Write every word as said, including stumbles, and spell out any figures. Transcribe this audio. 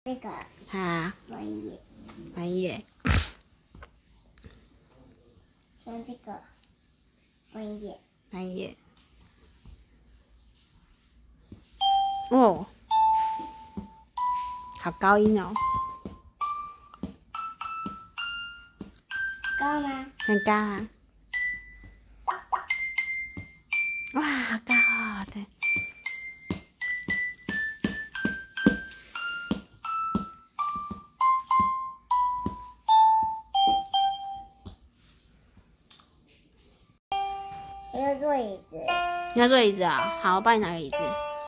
这个好， 枫叶， 枫叶。 像这个枫叶， 枫叶。哦，好高音哦。 高吗？ 很高啊。哇，好高哦！对。 我要坐椅子。 你要坐椅子啊？好，我帮你拿个椅子。